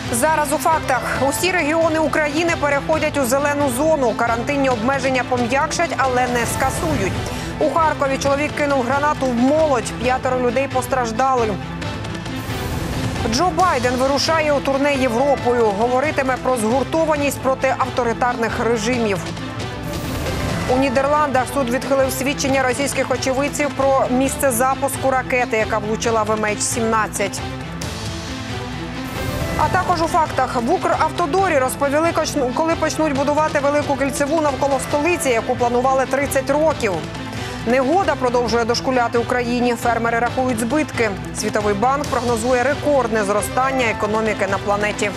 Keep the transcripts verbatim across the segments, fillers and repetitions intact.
Зараз у фактах. Усі регіони України переходять у зелену зону. Карантинні обмеження пом'якшать, але не скасують. У Харкові чоловік кинув гранату в молодь. П'ятеро людей постраждали. Джо Байден вирушає у турне Європою. Говоритиме про згуртованість проти авторитарних режимів. У Нідерландах суд відхилив свідчення російських очевидців про місце запуску ракети, яка влучила в ем ейч сімнадцять. А також у фактах. В Укравтодорі розповіли, коли почнуть будувати велику кільцеву навколо столиці, яку планували тридцять років. Негода продовжує дошкуляти Україні. Фермери рахують збитки. Світовий банк прогнозує рекордне зростання економіки на планеті.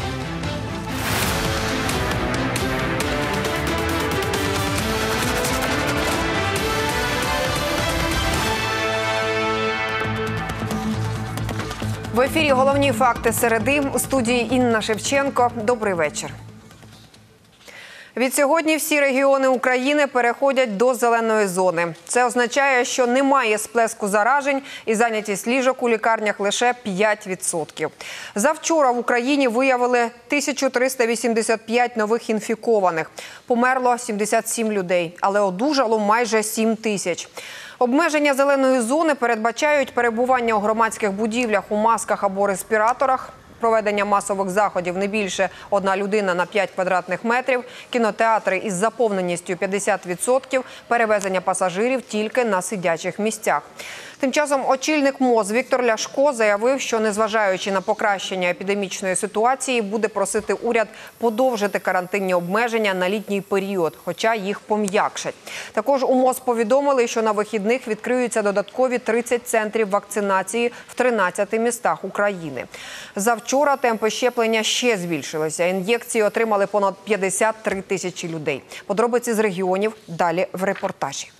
В ефірі головні факти середи. У студії Інна Шевченко. Добрий вечір. Відсьогодні всі регіони України переходять до зеленої зони. Це означає, що немає сплеску заражень і зайнятість ліжок у лікарнях лише п'ять відсотків. Завчора в Україні виявили тисячу триста вісімдесят п'ять нових інфікованих. Померло сімдесят сім людей, але одужало майже сім тисяч. Обмеження зеленої зони передбачають перебування у громадських будівлях у масках або респіраторах, проведення масових заходів не більше одна людина на п'ять квадратних метрів, кінотеатри із заповненістю п'ятдесят відсотків, перевезення пасажирів тільки на сидячих місцях. Тим часом очільник МОЗ Віктор Ляшко заявив, що незважаючи на покращення епідемічної ситуації, буде просити уряд подовжити карантинні обмеження на літній період, хоча їх пом'якшать. Також у МОЗ повідомили, що на вихідних відкриються додаткові тридцять центрів вакцинації в тринадцяти містах України. Завчора темпи щеплення ще збільшилися. Ін'єкції отримали понад п'ятдесят три тисячі людей. Подробиці з регіонів далі в репортажі.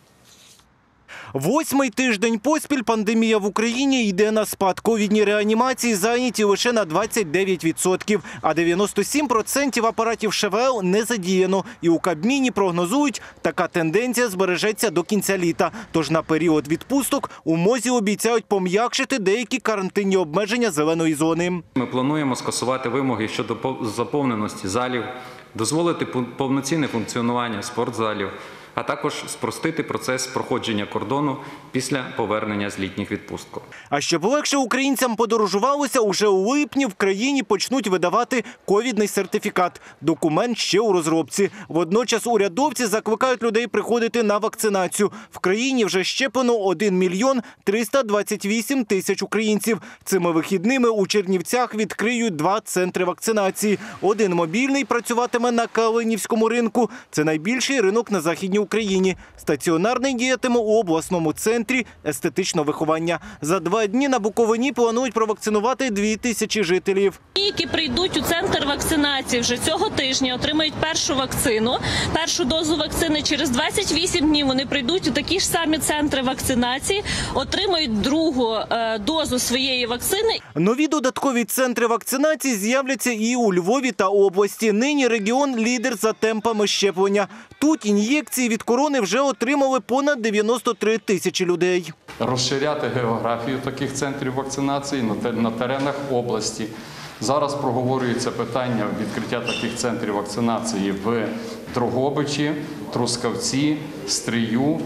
Восьмий тиждень поспіль пандемія в Україні йде на спад. Ковідні реанімації зайняті лише на двадцять дев'ять відсотків, а дев'яносто сім відсотків апаратів ШВЛ не задіяно. І у Кабміні прогнозують, така тенденція збережеться до кінця літа. Тож на період відпусток у МОЗі обіцяють пом'якшити деякі карантинні обмеження зеленої зони. Ми плануємо скасувати вимоги щодо заповненості залів, дозволити повноцінне функціонування спортзалів, а також спростити процес проходження кордону після повернення з літніх відпусток. А щоб легше українцям подорожувалося, уже у липні в країні почнуть видавати ковідний сертифікат. Документ ще у розробці. Водночас урядовці закликають людей приходити на вакцинацію. В країні вже щеплено один мільйон триста двадцять вісім тисяч українців. Цими вихідними у Чернівцях відкриють два центри вакцинації. Один мобільний працюватиме на Калинівському ринку. Це найбільший ринок на Західній Україні. Стаціонарний діятиме у обласному центрі естетичного виховання. За два дні на Буковині планують провакцинувати дві тисячі жителів. Ті, які прийдуть у центр вакцинації вже цього тижня, отримають першу вакцину, першу дозу вакцини. Через двадцять вісім днів вони прийдуть у такі ж самі центри вакцинації, отримають другу е, дозу своєї вакцини. Нові додаткові центри вакцинації з'являться і у Львові та області. Нині регіон лідер за темпами щеплення. Тут ін'єкції від корони вже отримали понад дев'яносто три тисячі людей. Розширяти географію таких центрів вакцинації на теренах області. Зараз проговорюється питання відкриття таких центрів вакцинації в Дрогобичі, Трускавці, Стрию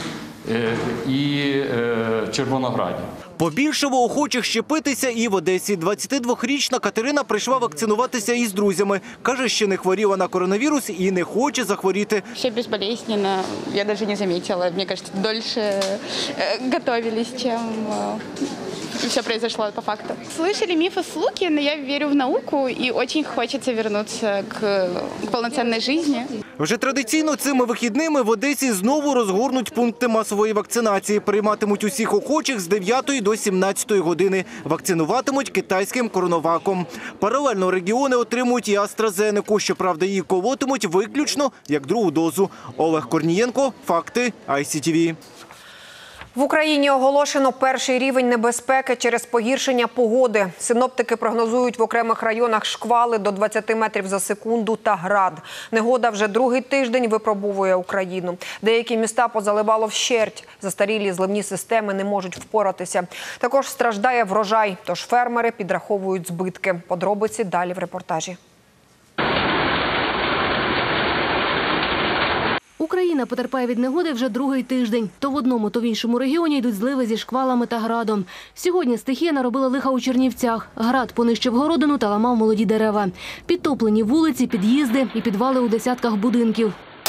і Червонограді. Побільшало охочих щепитися і в Одесі. двадцятидвохрічна Катерина прийшла вакцинуватися із друзями. Каже, ще не хворіла на коронавірус і не хоче захворіти. Все безболезненно. Я навіть не помітила. Мені кажется, довше готувалися, чим все произошло по факту. Слышали мифы слухи, но я верю в науку и очень хочется вернуться к полноценной жизни. Вже традиційно цими вихідними в Одесі знову розгорнуть пункти масової вакцинації. Прийматимуть усіх охочих з дев'ятої до сімнадцятої години. Вакцинуватимуть китайським коронаваком. Паралельно регіони отримують і AstraZeneca. Щоправда, її колотимуть виключно як другу дозу. Олег Корнієнко, факти, ай сі ті ві. В Україні оголошено перший рівень небезпеки через погіршення погоди. Синоптики прогнозують в окремих районах шквали до двадцяти метрів за секунду та град. Негода вже другий тиждень випробовує Україну. Деякі міста позаливало вщерть. Застарілі зливні системи не можуть впоратися. Також страждає врожай, тож фермери підраховують збитки. Подробиці далі в репортажі. Україна потерпає від негоди вже другий тиждень. То в одному, то в іншому регіоні йдуть зливи зі шквалами та градом. Сьогодні стихія наробила лиха у Чернівцях. Град понищив городину та ламав молоді дерева. Підтоплені вулиці, під'їзди і підвали у десятках будинків.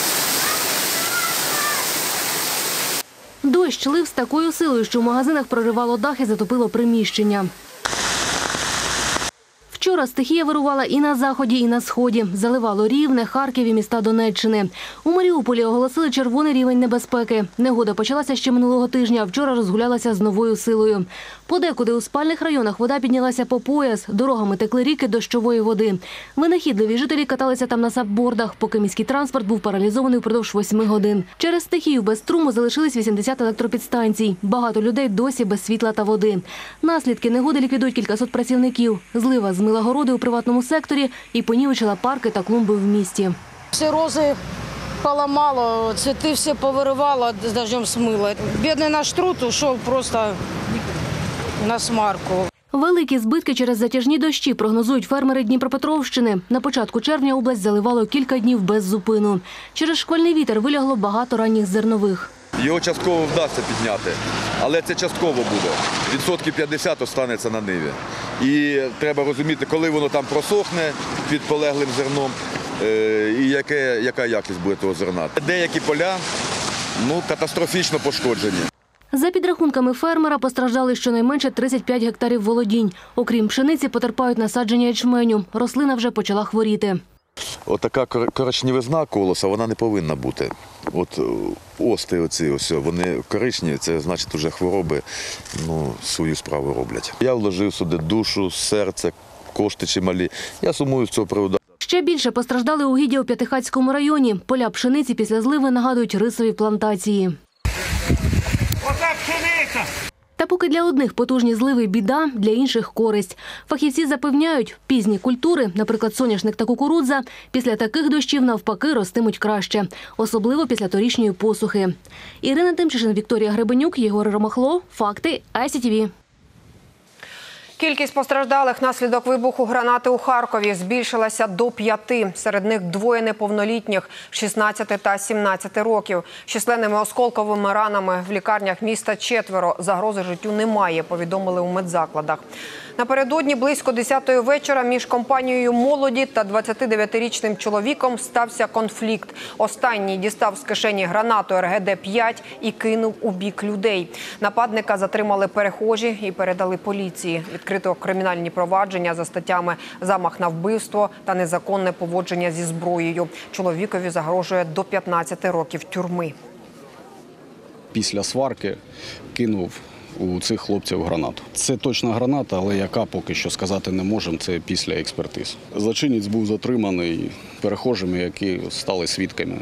Дощ лив з такою силою, що в магазинах проривало дах і затопило приміщення. Вчора стихія вирувала і на заході, і на сході. Заливало Рівне, Харків і міста Донеччини. У Маріуполі оголосили червоний рівень небезпеки. Негода почалася ще минулого тижня, а вчора розгулялася з новою силою. Подекуди у спальних районах вода піднялася по пояс, дорогами текли ріки дощової води. Винахідливі жителі каталися там на сапбордах, поки міський транспорт був паралізований впродовж восьми годин. Через стихію без струму залишились вісімдесят електропідстанцій. Багато людей досі без світла та води. Наслідки негоди ліквідують кількасот працівників. Злива змила городи у приватному секторі і понівечила парки та клумби в місті. Всі рози поламало, цвіти всі повиривало, з дождем смило. Бідний наш труд ушов просто на смарку. Великі збитки через затяжні дощі прогнозують фермери Дніпропетровщини. На початку червня область заливало кілька днів без зупину. Через шквальний вітер вилягло багато ранніх зернових. Його частково вдасться підняти, але це частково буде. Відсотків п'ятдесят останеться на ниві. І треба розуміти, коли воно там просохне під полеглим зерном, і яке, яка якість буде того зерна. Деякі поля ну, катастрофічно пошкоджені. За підрахунками фермера постраждали щонайменше тридцять п'ять гектарів володінь. Окрім пшениці, потерпають насадження ячменю. Рослина вже почала хворіти. Отака коричневизна колоса, вона не повинна бути. От ости оці, ось, вони коричневі, це значить вже хвороби ну, свою справу роблять. Я вложив сюди душу, серце, кошти чималі. Я сумую з цього приводу. Ще більше постраждали угіддя у П'ятихатському районі. Поля пшениці після зливи нагадують рисові плантації. Оце пшениця! Та поки для одних потужні зливи – біда, для інших – користь. Фахівці запевняють, пізні культури, наприклад, соняшник та кукурудза, після таких дощів навпаки ростимуть краще. Особливо після торішньої посухи. Ірина Тимчишин, Вікторія Гребенюк, Єгор Ромахло. Факти ай сі ті ві. Кількість постраждалих внаслідок вибуху гранати у Харкові збільшилася до п'яти. Серед них двоє неповнолітніх – шістнадцяти та сімнадцяти років. З численними осколковими ранами в лікарнях міста четверо. Загрози життю немає, повідомили у медзакладах. Напередодні близько десятої вечора між компанією молоді та двадцятидев'ятирічним чоловіком стався конфлікт. Останній дістав з кишені гранату ер ге де п'ять і кинув у бік людей. Нападника затримали перехожі і передали поліції. Відкрито кримінальні провадження за статтями «Замах на вбивство» та «Незаконне поводження зі зброєю». Чоловікові загрожує до п'ятнадцяти років тюрми. Після сварки кинув у цих хлопців гранату. Це точна граната, але яка поки що сказати не можемо, це після експертиз. Злочинець був затриманий перехожими, які стали свідками.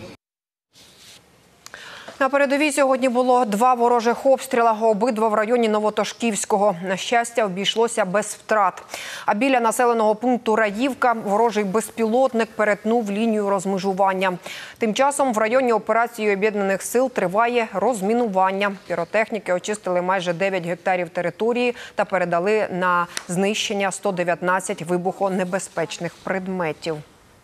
На передовій сьогодні було два ворожих обстріла, обидва в районі Новотошківського. На щастя, обійшлося без втрат. А біля населеного пункту Раївка ворожий безпілотник перетнув лінію розмежування. Тим часом в районі операції Об'єднаних сил триває розмінування. Піротехніки очистили майже дев'ять гектарів території та передали на знищення сто дев'ятнадцять вибухонебезпечних предметів.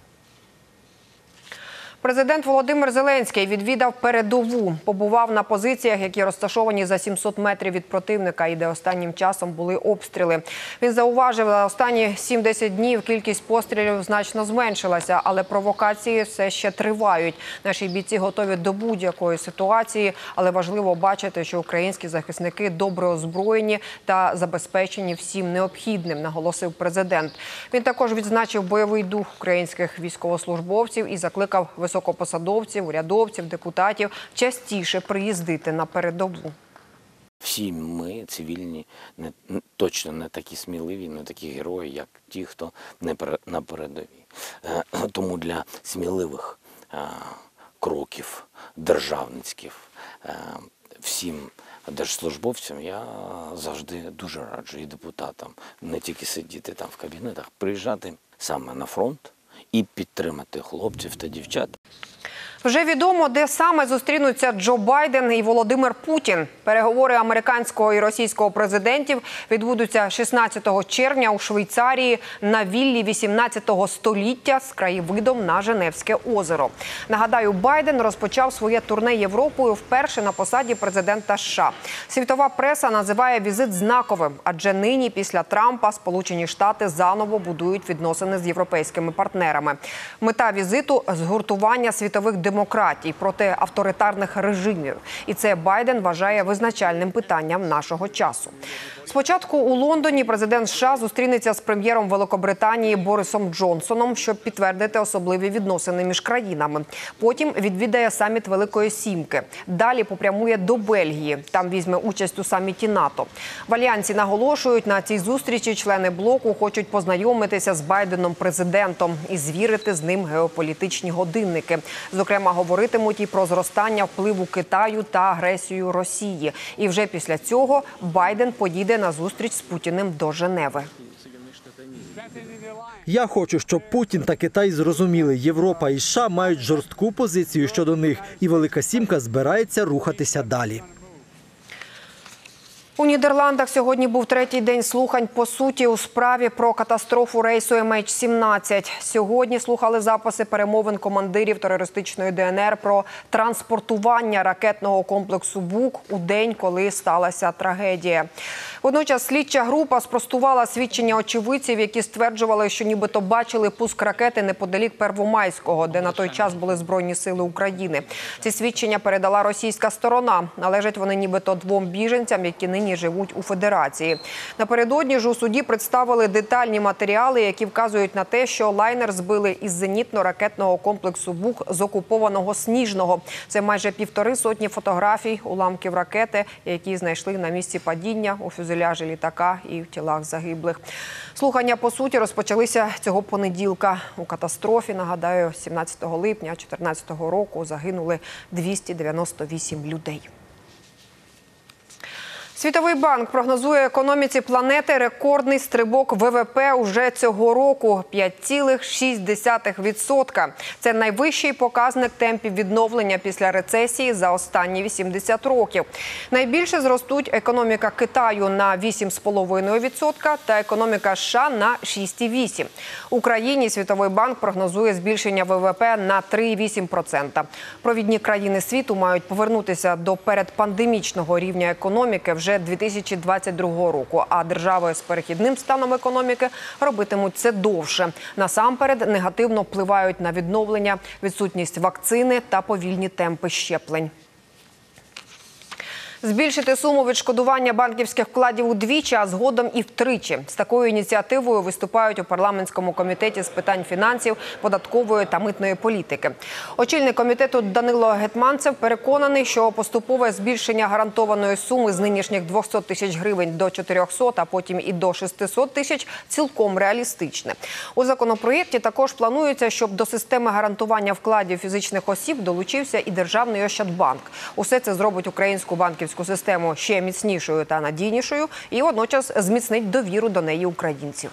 Президент Володимир Зеленський відвідав передову. Побував на позиціях, які розташовані за сімсот метрів від противника і де останнім часом були обстріли. Він зауважив, за останні сім-десять днів кількість пострілів значно зменшилася, але провокації все ще тривають. Наші бійці готові до будь-якої ситуації, але важливо бачити, що українські захисники добре озброєні та забезпечені всім необхідним, наголосив президент. Він також відзначив бойовий дух українських військовослужбовців і закликав високопосадовців, урядовців, депутатів частіше приїздити на передову. Всі ми, цивільні, не, точно не такі сміливі, не такі герої, як ті, хто не на передовій. Тому для сміливих кроків державницьких всім держслужбовцям я завжди дуже раджу, і депутатам, не тільки сидіти там в кабінетах, приїжджати саме на фронт і підтримати хлопців та дівчат. Вже відомо, де саме зустрінуться Джо Байден і Володимир Путін. Переговори американського і російського президентів відбудуться шістнадцятого червня у Швейцарії на віллі вісімнадцятого століття з краєвидом на Женевське озеро. Нагадаю, Байден розпочав своє турне Європою вперше на посаді президента США. Світова преса називає візит знаковим, адже нині після Трампа Сполучені Штати заново будують відносини з європейськими партнерами. Мета візиту – згуртування світових демократій. демократій проти авторитарних режимів. І це Байден вважає визначальним питанням нашого часу. Спочатку у Лондоні президент США зустрінеться з прем'єром Великобританії Борисом Джонсоном, щоб підтвердити особливі відносини між країнами. Потім відвідає саміт Великої Сімки. Далі попрямує до Бельгії. Там візьме участь у саміті НАТО. В Альянсі наголошують, на цій зустрічі члени блоку хочуть познайомитися з Байденом-президентом і звірити з ним геополітичні годинники. Зокрема, говоритимуть і про зростання впливу Китаю та агресію Росії. І вже після цього Байден поїде на зустріч з Путіним до Женеви. Я хочу, щоб Путін та Китай зрозуміли, Європа і США мають жорстку позицію щодо них, і Велика Сімка збирається рухатися далі. У Нідерландах сьогодні був третій день слухань по суті у справі про катастрофу рейсу Ем Ейч сімнадцять. Сьогодні слухали записи перемовин командирів терористичної Де Ен Ер про транспортування ракетного комплексу «Бук» у день, коли сталася трагедія. Водночас слідча група спростувала свідчення очевидців, які стверджували, що нібито бачили пуск ракети неподалік Первомайського, де на той час були Збройні сили України. Ці свідчення передала російська сторона. Належать вони нібито двом біженцям, які нині живуть у Федерації. Напередодні ж у суді представили детальні матеріали, які вказують на те, що лайнер збили із зенітно-ракетного комплексу «Бук» з окупованого Сніжного. Це майже півтори сотні фотографій уламків ракети, які знайшли на місці падіння, у фюзеляжі літака і в тілах загиблих. Слухання по суті розпочалися цього понеділка. У катастрофі, нагадаю, сімнадцятого липня дві тисячі чотирнадцятого року загинули двісті дев'яносто вісім людей. Світовий банк прогнозує економіці планети рекордний стрибок Ве Ве Пе уже цього року – п'ять цілих шість десятих відсотка. Це найвищий показник темпів відновлення після рецесії за останні вісімдесят років. Найбільше зростуть економіка Китаю на вісім цілих п'ять десятих відсотка та економіка США на шість цілих вісім десятих. Україні Світовий банк прогнозує збільшення Ве Ве Пе на три цілих вісім десятих відсотка. Провідні країни світу мають повернутися до передпандемічного рівня економіки вже дві тисячі двадцять другого року, а держави з перехідним станом економіки робитимуть це довше. Насамперед негативно впливають на відновлення відсутність вакцини та повільні темпи щеплень. Збільшити суму відшкодування банківських вкладів удвічі, а згодом і втричі. З такою ініціативою виступають у парламентському комітеті з питань фінансів, податкової та митної політики. Очільник комітету Данило Гетманцев переконаний, що поступове збільшення гарантованої суми з нинішніх двохсот тисяч гривень до чотирьохсот, а потім і до шестисот тисяч цілком реалістичне. У законопроєкті також планується, щоб до системи гарантування вкладів фізичних осіб долучився і Державний Ощадбанк. Усе це зробить українську банківську систему ще міцнішою та надійнішою і водночас зміцнить довіру до неї українців.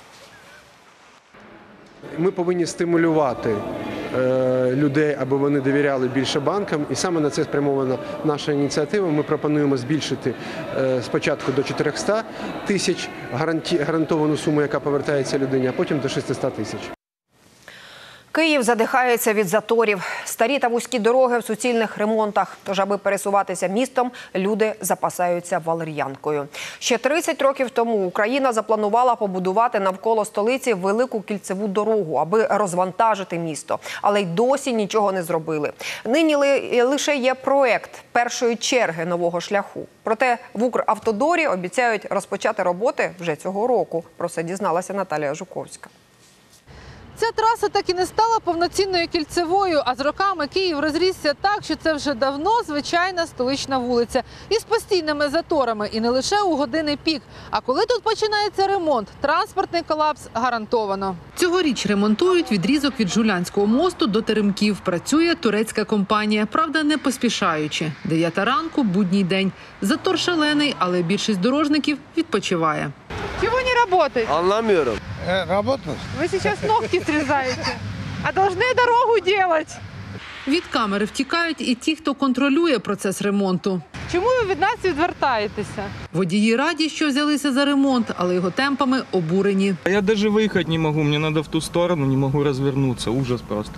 Ми повинні стимулювати е, людей, аби вони довіряли більше банкам. І саме на це спрямована наша ініціатива. Ми пропонуємо збільшити е, спочатку до чотирьохсот тисяч гаранті, гарантовану суму, яка повертається людині, а потім до шестисот тисяч. Київ задихається від заторів. Старі та вузькі дороги в суцільних ремонтах. Тож, аби пересуватися містом, люди запасаються валер'янкою. Ще тридцять років тому Україна запланувала побудувати навколо столиці велику кільцеву дорогу, аби розвантажити місто. Але й досі нічого не зробили. Нині лише є проект першої черги нового шляху. Проте в Укравтодорі обіцяють розпочати роботи вже цього року. Про це дізналася Наталія Жуковська. Ця траса так і не стала повноцінною кільцевою, а з роками Київ розрісся так, що це вже давно звичайна столична вулиця. Із постійними заторами і не лише у години пік. А коли тут починається ремонт, транспортний колапс гарантовано. Цьогоріч ремонтують відрізок від Жулянського мосту до Теремків. Працює турецька компанія, правда не поспішаючи. Дев'ята ранку, будній день. Затор шалений, але більшість дорожників відпочиває. Чего не работает? Она миром. Работает? Вы сейчас ногти срезаете, а должны дорогу делать. Від камери втікають і ті, хто контролює процес ремонту. Чому ви від нас відвертаєтеся? Водії раді, що взялися за ремонт, але його темпами обурені. Я навіть виїхати не можу, мені треба в ту сторону, не можу розвернутися, ужас просто.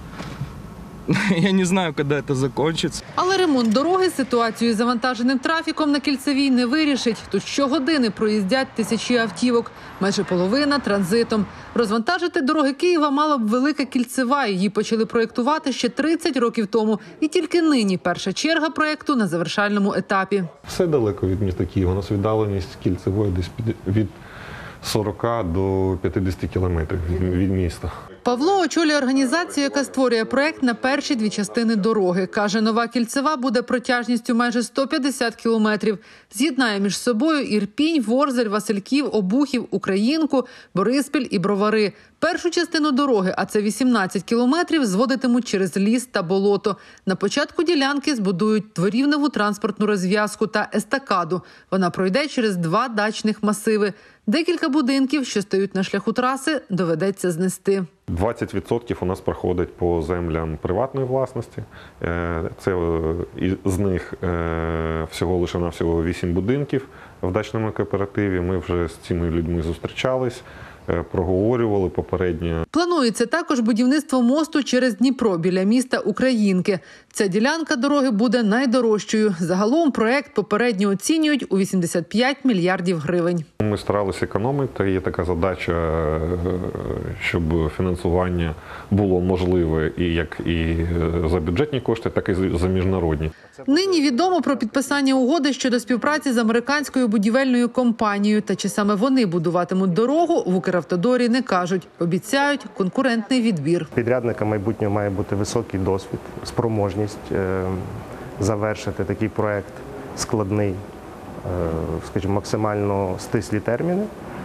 Я не знаю, коли це закінчиться. Але ремонт дороги ситуацію з завантаженим трафіком на Кільцевій не вирішить. Тут щогодини проїздять тисячі автівок, майже половина транзитом. Розвантажити дороги Києва мала б велика Кільцева. Її почали проєктувати ще тридцять років тому. І тільки нині перша черга проєкту на завершальному етапі. Все далеко від міста Києва. У нас віддаленість Кільцевої десь від сорока до п'ятдесяти кілометрів від міста. Павло очолює організацію, яка створює проєкт на перші дві частини дороги. Каже, нова Кільцева буде протяжністю майже сто п'ятдесят кілометрів. З'єднає між собою Ірпінь, Ворзель, Васильків, Обухів, Українку, Бориспіль і Бровари. Першу частину дороги, а це вісімнадцять кілометрів, зводитимуть через ліс та болото. На початку ділянки збудують дворівневу транспортну розв'язку та естакаду. Вона пройде через два дачних масиви. Декілька будинків, що стоять на шляху траси, доведеться знести. двадцять відсотків у нас проходить по землям приватної власності. Це з них всього лише на всього вісім будинків в дачному кооперативі. Ми вже з цими людьми зустрічались, проговорювали попередньо. Планується також будівництво мосту через Дніпро біля міста Українки. Ця ділянка дороги буде найдорожчою. Загалом проект попередньо оцінюють у вісімдесят п'ять мільярдів гривень. Ми старалися економити. Є така задача, щоб фінансування було можливе і як і за бюджетні кошти, так і за міжнародні. Нині відомо про підписання угоди щодо співпраці з американською будівельною компанією. Та чи саме вони будуватимуть дорогу, в Укравтодорі не кажуть. Обіцяють конкурентний відбір. Підрядника майбутнього має бути високий досвід, спроможність завершити такий проект складний, скажімо, максимально стислі терміни,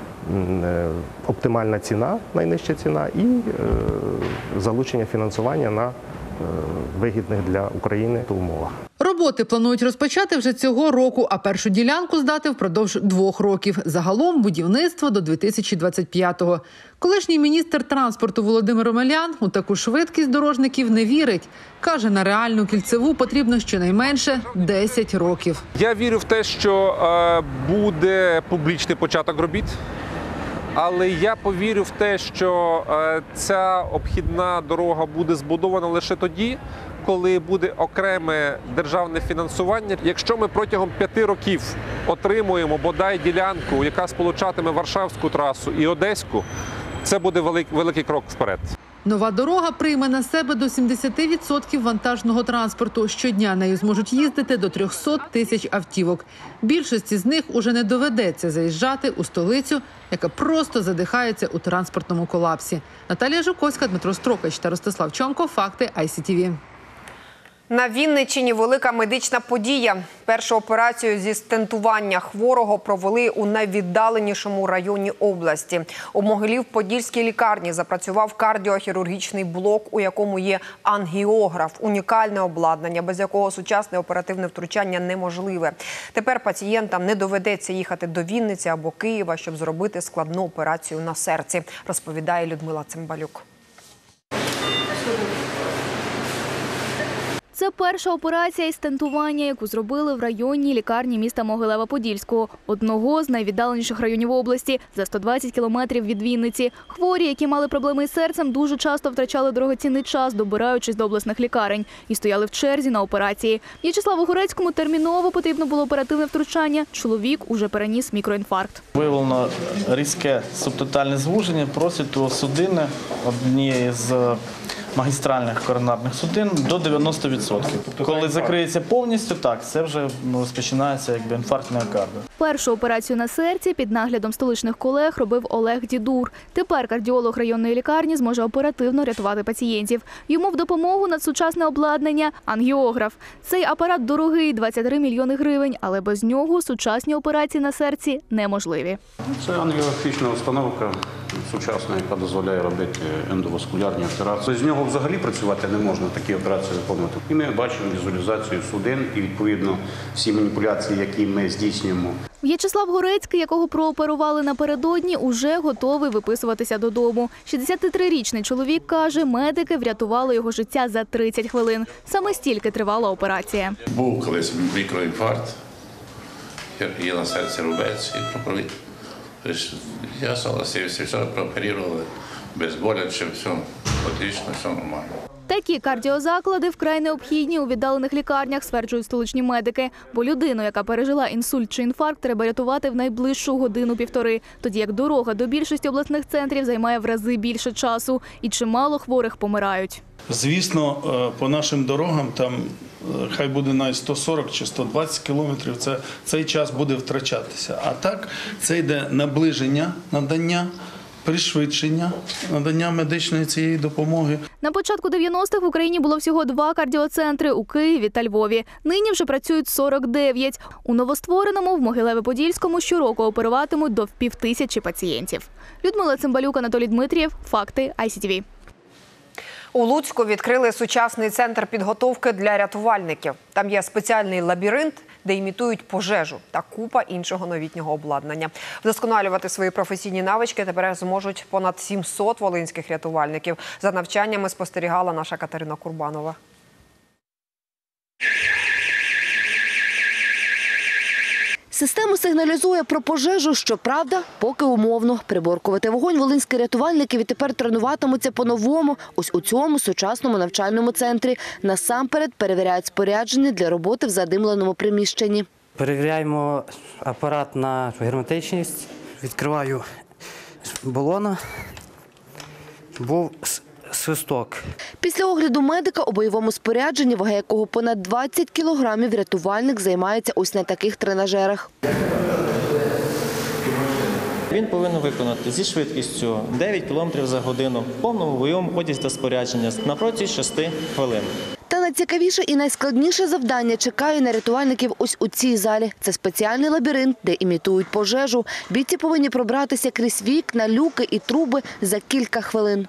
оптимальна ціна, найнижча ціна і залучення фінансування на вигідних для України умовах. Роботи планують розпочати вже цього року, а першу ділянку здати впродовж двох років. Загалом будівництво до дві тисячі двадцять п'ятого. Колишній міністр транспорту Володимир Омелян у таку швидкість дорожників не вірить. Каже, на реальну Кільцеву потрібно щонайменше десять років. Я вірю в те, що буде публічний початок робіт. Але я повірю в те, що ця обхідна дорога буде збудована лише тоді, коли буде окреме державне фінансування. Якщо ми протягом п'яти років отримуємо бодай ділянку, яка сполучатиме Варшавську трасу і Одеську, це буде великий, великий крок вперед. Нова дорога прийме на себе до сімдесят відсотків вантажного транспорту. Щодня нею зможуть їздити до трьохсот тисяч автівок. Більшості з них уже не доведеться заїжджати у столицю, яка просто задихається у транспортному колапсі. Наталія Жуковська, Дмитро Строкач та Ростислав Чонко. Факти ай сі ті ві. На Вінниччині велика медична подія. Першу операцію зі стентування хворого провели у найвіддаленішому районі області. У Могилів-Подільській лікарні запрацював кардіохірургічний блок, у якому є ангіограф – унікальне обладнання, без якого сучасне оперативне втручання неможливе. Тепер пацієнтам не доведеться їхати до Вінниці або Києва, щоб зробити складну операцію на серці, розповідає Людмила Цимбалюк. Це перша операція із стентування, яку зробили в районній лікарні міста Могилева-Подільського, одного з найвіддаленіших районів області, за сто двадцять кілометрів від Вінниці. Хворі, які мали проблеми із серцем, дуже часто втрачали дорогоцінний час, добираючись до обласних лікарень, і стояли в черзі на операції. В'ячеславу Горецькому терміново потрібно було оперативне втручання. Чоловік уже переніс мікроінфаркт. Виявлено різке субтотальне звуження просвіту судини однієї з магістральних коронарних судин до дев'яноста відсотків. Коли закриється повністю, так, це вже розпочинається якби інфаркт міокарду. Першу операцію на серці під наглядом столичних колег робив Олег Дідур. Тепер кардіолог районної лікарні зможе оперативно рятувати пацієнтів. Йому в допомогу надсучасне обладнання – ангіограф. Цей апарат дорогий – двадцять три мільйони гривень, але без нього сучасні операції на серці неможливі. Це ангіографічна установка сучасна, яка дозволяє робити ендоваскулярні операції. З нього взагалі працювати не можна, такі операції виконувати. І ми бачимо візуалізацію судин і, відповідно, всі маніпуляції, які ми здійснюємо. В'ячеслав Горецький, якого прооперували напередодні, уже готовий виписуватися додому. шістдесятитрирічний чоловік каже, медики врятували його життя за тридцять хвилин. Саме стільки тривала операція. Був колись мікроінфаркт, є на серці рубець і проповідь. Я согласився, все прооперували, безболяче, все отлично, все нормально. Такі кардіозаклади вкрай необхідні у віддалених лікарнях, стверджують столичні медики. Бо людину, яка пережила інсульт чи інфаркт, треба рятувати в найближчу годину-півтори. Тоді як дорога до більшості обласних центрів займає в рази більше часу. І чимало хворих помирають. Звісно, по нашим дорогам, там хай буде навіть сто сорок чи сто двадцять кілометрів, це, цей час буде втрачатися. А так, це йде наближення, надання, пришвидшення, надання медичної цієї допомоги. На початку дев'яностих в Україні було всього два кардіоцентри – у Києві та Львові. Нині вже працюють сорок дев'ять. У новоствореному в Могилеві-Подільському щороку оперуватимуть до півтисячі пацієнтів. Людмила Цимбалюк, Анатолій Дмитрієв. Факти ай сі ті ві. У Луцьку відкрили сучасний центр підготовки для рятувальників. Там є спеціальний лабіринт, де імітують пожежу та купа іншого новітнього обладнання. Вдосконалювати свої професійні навички тепер зможуть понад сімсот волинських рятувальників. За навчаннями спостерігала наша Катерина Курбанова. Система сигналізує про пожежу, щоправда, поки умовно. Приборкувати вогонь волинські рятувальники відтепер тренуватимуться по-новому ось у цьому сучасному навчальному центрі. Насамперед перевіряють спорядження для роботи в задимленому приміщенні. Перевіряємо апарат на герметичність. Відкриваю балона. Був свисток. Після огляду медика у бойовому спорядженні, вага якого понад двадцять кілограмів, рятувальник займається ось на таких тренажерах. Він повинен виконати зі швидкістю дев'ять кілометрів за годину в повному бойовому ході та спорядження на протязі шести хвилин. Та найцікавіше і найскладніше завдання чекає на рятувальників ось у цій залі. Це спеціальний лабіринт, де імітують пожежу. Бійці повинні пробратися крізь вікна, люки і труби за кілька хвилин.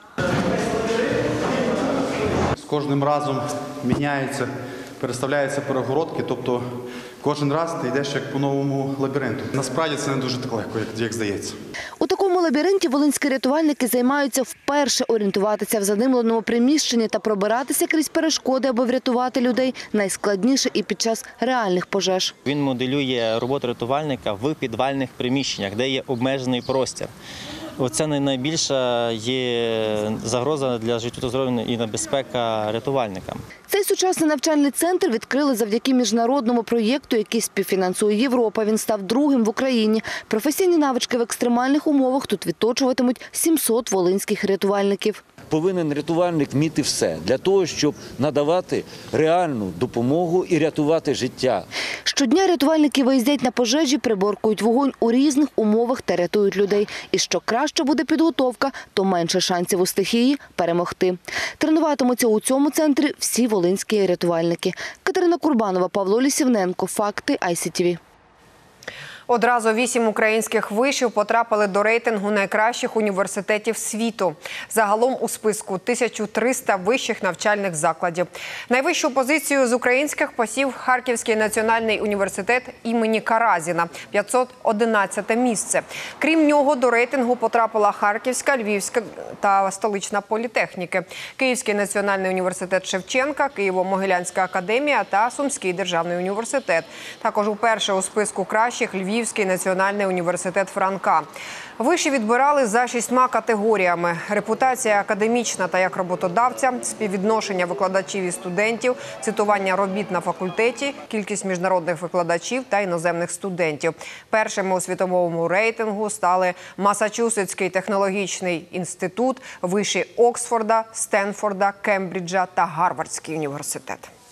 З кожним разом міняються, переставляються перегородки, тобто кожен раз ти йдеш як по новому лабіринту. Насправді це не дуже так легко, як, як здається. У такому лабіринті волинські рятувальники займаються вперше орієнтуватися в задимленому приміщенні та пробиратися крізь перешкоди, аби врятувати людей, найскладніше і під час реальних пожеж. Він моделює роботу рятувальника в підвальних приміщеннях, де є обмежений простір. Оце найбільша є загроза для життя та здоров'я і небезпека рятувальникам. Цей сучасний навчальний центр відкрили завдяки міжнародному проєкту, який співфінансує Європа. Він став другим в Україні. Професійні навички в екстремальних умовах тут відточуватимуть сімсот волинських рятувальників. Повинен рятувальник вміти все для того, щоб надавати реальну допомогу і рятувати життя. Щодня рятувальники виїздять на пожежі, приборкують вогонь у різних умовах та рятують людей. І що краще буде підготовка, то менше шансів у стихії перемогти. Тренуватимуться у цьому центрі всі волинські рятувальники. Катерина Курбанова, Павло Лісівненко. Факти ай сі ті ві. Одразу вісім українських вишів потрапили до рейтингу найкращих університетів світу. Загалом у списку тисяча триста вищих навчальних закладів. Найвищу позицію з українських посів Харківський національний університет імені Каразіна – п'ятсот одинадцяте місце. Крім нього, до рейтингу потрапила Харківська, Львівська та столична політехніки, Київський національний університет Шевченка, Києво-Могилянська академія та Сумський державний університет. Також уперше у списку кращих Львів Львівський національний університет Франка. Виші відбирали за шістьма категоріями: репутація академічна та як роботодавця, співвідношення викладачів і студентів, цитування робіт на факультеті, кількість міжнародних викладачів та іноземних студентів. Першими у світовому рейтингу стали Масачусетський технологічний інститут, виші Оксфорда, Стенфорда, Кембриджа та Гарвардський університет.